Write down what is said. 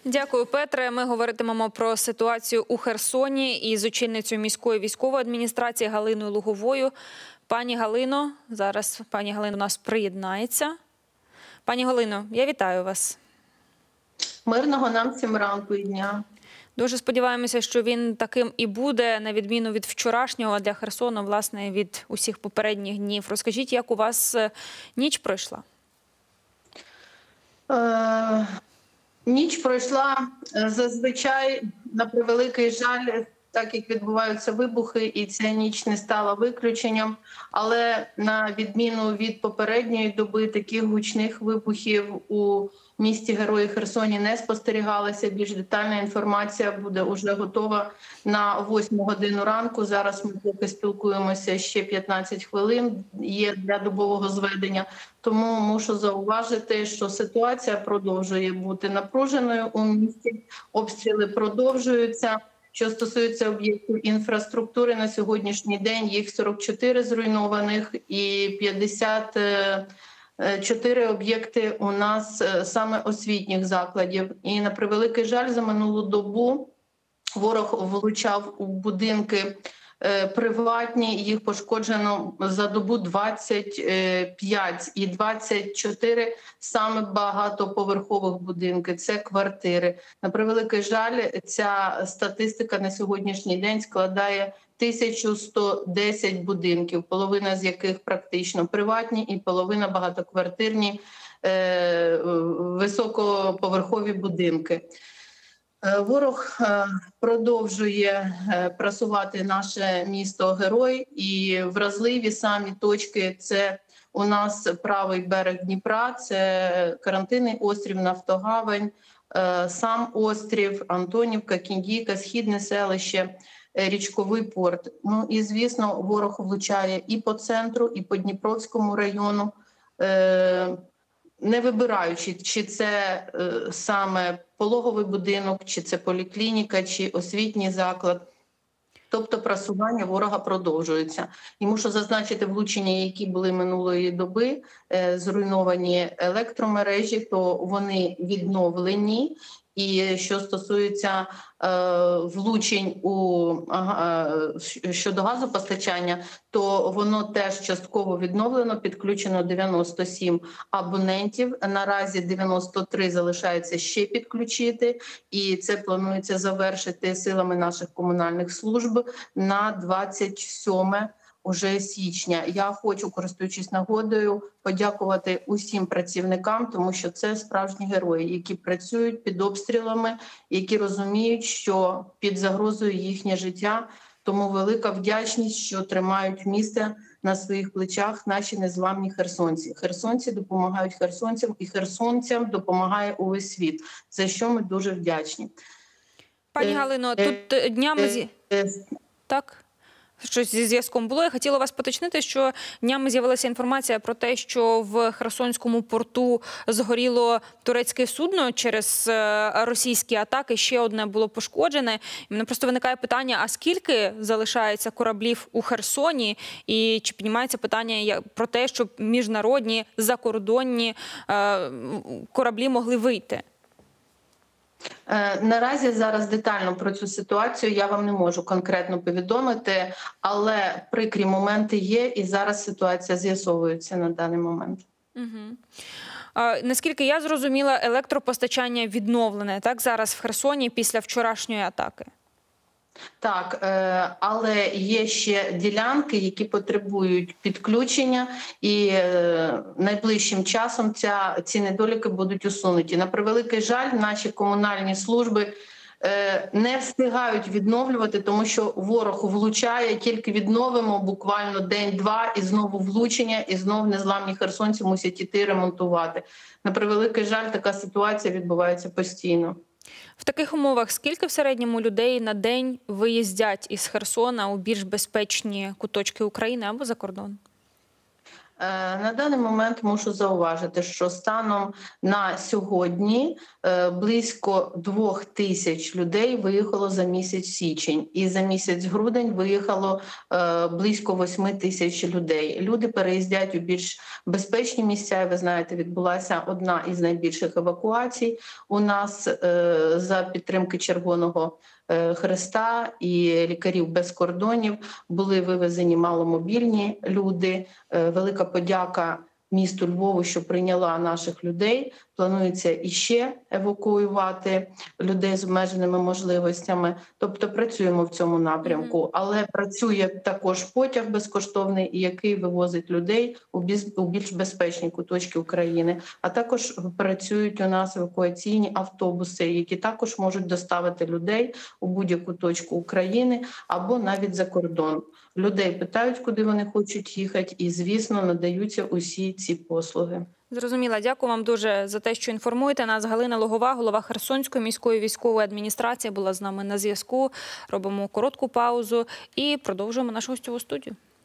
Дякую, Петре. Ми говоритимемо про ситуацію у Херсоні із очільницею міської військової адміністрації Галиною Луговою. Пані Галино, зараз пані Галина до нас приєднається. Пані Галино, я вітаю вас. Мирного нам всім ранку і дня. Дуже сподіваємося, що він таким і буде, на відміну від вчорашнього для Херсону, власне, від усіх попередніх днів. Розкажіть, як у вас ніч пройшла? Ніч пройшла зазвичай, на превеликий жаль, так як відбуваються вибухи, і ця ніч не стала виключенням. Але на відміну від попередньої доби, таких гучних вибухів у місті Герої Херсоні не спостерігалося. Більш детальна інформація буде вже готова на 8 годину ранку. Зараз ми поки спілкуємося ще 15 хвилин, є для добового зведення. Тому мушу зауважити, що ситуація продовжує бути напруженою у місті. Обстріли продовжуються. Що стосується об'єктів інфраструктури, на сьогоднішній день їх 44 зруйнованих і 54 об'єкти у нас саме освітніх закладів. І на превеликий жаль, за минулу добу ворог влучав у будинки приватні, їх пошкоджено за добу 25 і 24 саме багатоповерхових будинки, це квартири. На превеликий жаль, ця статистика на сьогоднішній день складає 1110 будинків, половина з яких практично приватні і половина багатоквартирні високоповерхові будинки. Ворог продовжує просувати наше місто-герой, і вразливі самі точки – це у нас правий берег Дніпра, це карантинний острів, Нафтогавань, сам острів, Антонівка, Кіндійка, Східне селище, Річковий порт. Ну і, звісно, ворог влучає і по центру, і по Дніпровському району, не вибираючи, чи це саме пологовий будинок, чи це поліклініка, чи освітній заклад. Тобто просування ворога продовжується. І мушу зазначити влучення, які були минулої доби, зруйновані електромережі, то вони відновлені. І що стосується влучень щодо газопостачання, то воно теж частково відновлено, підключено 97 абонентів. Наразі 93 залишається ще підключити, і це планується завершити силами наших комунальних служб на 27 уже січня. Я хочу, користуючись нагодою, подякувати усім працівникам, тому що це справжні герої, які працюють під обстрілами, які розуміють, що під загрозою їхнє життя. Тому велика вдячність, що тримають місце на своїх плечах наші незламні херсонці. Херсонці допомагають херсонцям, і херсонцям допомагає увесь світ, за що ми дуже вдячні. Пані Галино, тут днями... Так? Щось зі зв'язком було. Я хотіла вас поточнити, що днями з'явилася інформація про те, що в Херсонському порту згоріло турецьке судно через російські атаки, ще одне було пошкоджене. І мене просто виникає питання, а скільки залишається кораблів у Херсоні? І чи піднімається питання про те, щоб міжнародні, закордонні кораблі могли вийти? Наразі зараз детально про цю ситуацію я вам не можу конкретно повідомити, але прикрі моменти є, і зараз ситуація з'ясовується на даний момент. Наскільки я зрозуміла, електропостачання відновлене, так, зараз в Херсоні після вчорашньої атаки? Так, але є ще ділянки, які потребують підключення, і найближчим часом ці недоліки будуть усунуті. На превеликий жаль, наші комунальні служби не встигають відновлювати, тому що ворог влучає, тільки відновимо буквально день-два, і знову влучення, і знову незламні херсонці мусять іти ремонтувати. На превеликий жаль, така ситуація відбувається постійно. В таких умовах скільки в середньому людей на день виїздять із Херсона у більш безпечні куточки України або за кордон? На даний момент мушу зауважити, що станом на сьогодні близько 2000 людей виїхало за місяць січень, і за місяць грудень виїхало близько 8000 людей. Люди переїздять у більш безпечні місця. І ви знаєте, відбулася одна із найбільших евакуацій у нас за підтримки Червоного Хреста і лікарів без кордонів. Були вивезені маломобільні люди. Велика подяка місту Львову, що прийняла наших людей. Планується іще евакуювати людей з обмеженими можливостями. Тобто працюємо в цьому напрямку. Але працює також потяг безкоштовний, який вивозить людей у більш безпечні куточки України. А також працюють у нас евакуаційні автобуси, які також можуть доставити людей у будь-яку точку України або навіть за кордон. Людей питають, куди вони хочуть їхати, і, звісно, надаються усі ці послуги. Зрозуміла. Дякую вам дуже за те, що інформуєте нас. Галина Логова, голова Херсонської міської військової адміністрації, була з нами на зв'язку. Робимо коротку паузу і продовжуємо нашу гостьову студію.